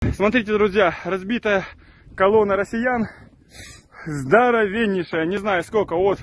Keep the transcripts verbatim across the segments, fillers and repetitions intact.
Смотрите, друзья, разбитая колонна россиян, здоровеннейшая, не знаю сколько, вот.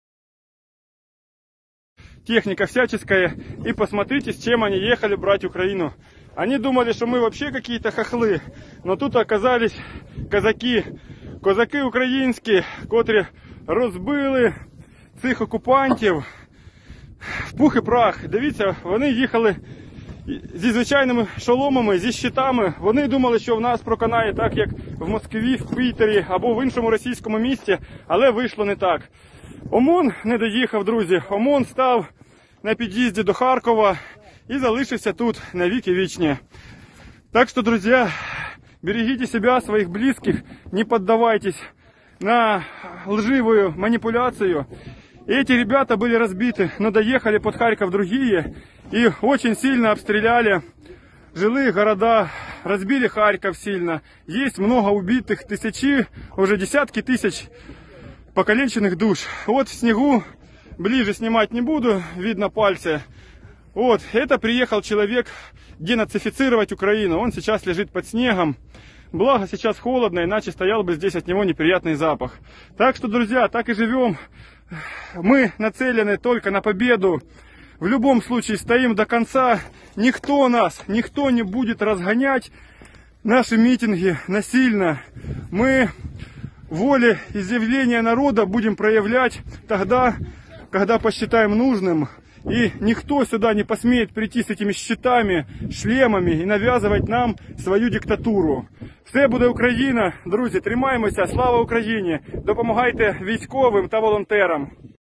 Техника всяческая. И посмотрите, с чем они ехали брать Украину. Они думали, что мы вообще какие-то хохлы. Но тут оказались казаки. Козаки українські, котрі розбили цих окупантів в пух і прах. Дивіться, вони їхали зі звичайними шоломами, зі щитами. Вони думали, що в нас проканає так, як в Москві, в Пітері або в іншому російському місті. Але вийшло не так. ОМОН не доїхав, друзі. ОМОН став на під'їзді до Харкова і залишився тут на віки вічні. Так що, друзі, берегите себя, своих близких, не поддавайтесь на лживую манипуляцию. Эти ребята были разбиты, но доехали под Харьков другие и очень сильно обстреляли жилые города, разбили Харьков сильно. Есть много убитых, тысячи, уже десятки тысяч покалеченных душ. Вот в снегу, ближе снимать не буду, видно пальцы. Вот, это приехал человек денацифицировать Украину. Он сейчас лежит под снегом. Благо сейчас холодно, иначе стоял бы здесь от него неприятный запах. Так что, друзья, так и живем. Мы нацелены только на победу. В любом случае стоим до конца. Никто нас, никто не будет разгонять наши митинги насильно. Мы волеизъявление народа будем проявлять тогда, когда посчитаем нужным. И никто сюда не посмеет прийти с этими щитами, шлемами и навязывать нам свою диктатуру. Все буде Україна. Друзі, тримаємося. Слава Україні! Допомагайте військовим та волонтерам.